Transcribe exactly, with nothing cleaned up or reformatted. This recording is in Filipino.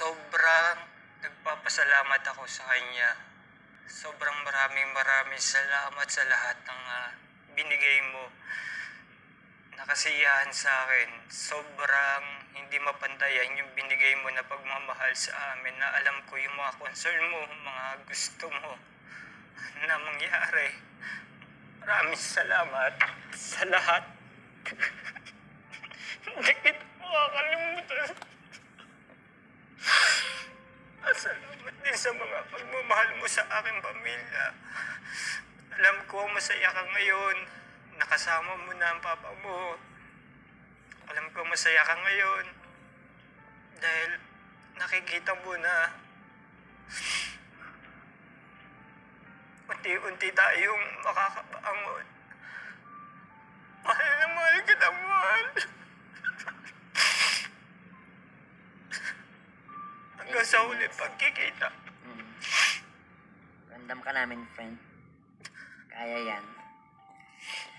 sobrang nagpapasalamat ako sa kanya. Sobrang maraming maraming salamat sa lahat ng uh, binigay mo. Nakasiyahan sa akin. Sobrang hindi mapantayan yung binigay mo na pagmamahal sa amin, na alam ko yung mga concern mo, mga gusto mo na mangyari. Maraming salamat sa lahat. Hindi kita makakalimutan. Salamat din sa mga pagmamahal mo sa aking pamilya. Alam ko masaya ka ngayon. Nakasama mo na ang papa mo. Alam ko masaya ka ngayon. Dahil nakikita mo na unti-unti tayong makakabangon. Mahal na mahal kita, mahal. Hanggang sa ulit pagkikita. Hmm. Random ka namin, friend. Kaya yan.